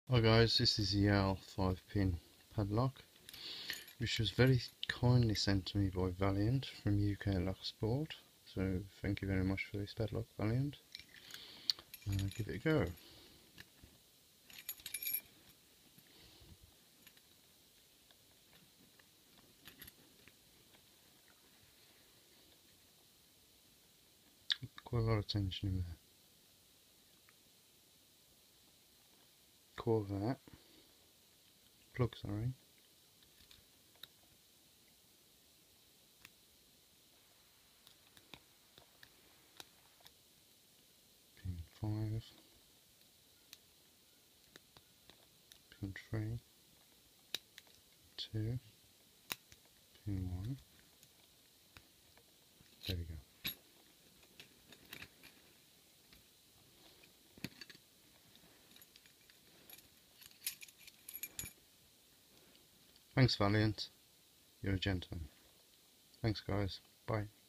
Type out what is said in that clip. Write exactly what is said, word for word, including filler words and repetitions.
Hi guys, this is the Yale five pin padlock, which was very kindly sent to me by Valiant from U K Lock Sport. So thank you very much for this padlock, Valiant. Uh, give it a go. Quite a lot of tension in there. Core that. Plug, sorry. Pin five. Pin three. two. Pin one. There we go. Thanks Valiant, you're a gentleman. Thanks guys, bye.